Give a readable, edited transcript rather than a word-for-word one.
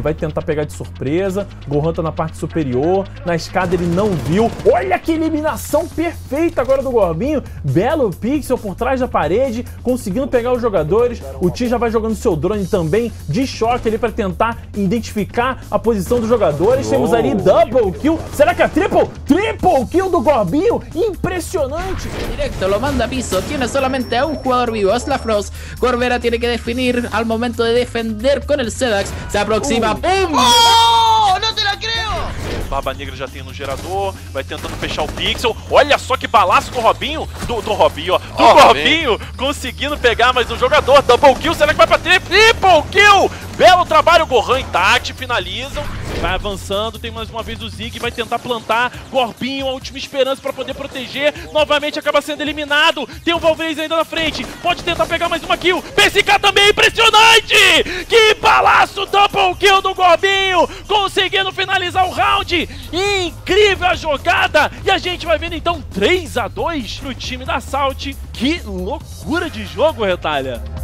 vai tentar pegar de surpresa. Gohan tá na parte superior, na escada ele não viu. Olha que eliminação perfeita agora do Gorbinho. Belo pixel por trás da parede, conseguindo pegar os jogadores. O Ti já vai jogando seu drone também de choque ali para tentar identificar a posição dos jogadores. Temos ali double kill. Será que é triple? Triple kill do Gorbinho. Impressionante. Directo, lo manda a piso. Tiene solamente a un jugador vivo, es la Frost. Gorbera tiene que definir al momento de defender con el Sedax. Se aproxima. ¡Pum! Oh, não te la creo! Barba Negra já tem no gerador, vai tentando fechar o pixel. Olha só que balaço do Robinho, do Robinho, ó, do Gorbinho, conseguindo pegar mais um jogador. Double kill, será que vai pra triple kill? Belo trabalho, Gohan intacto, finalizam. Vai avançando, tem mais uma vez o Zig, vai tentar plantar. Gorbinho, a última esperança pra poder proteger. Novamente acaba sendo eliminado. Tem o Valvez ainda na frente, pode tentar pegar mais uma kill. PSK também, impressionante! Que balaço, double kill do Gorbinho, conseguindo finalizar o round. Incrível a jogada. E a gente vai vendo então 3-2 no time da Salt. Que loucura de jogo, Retalha.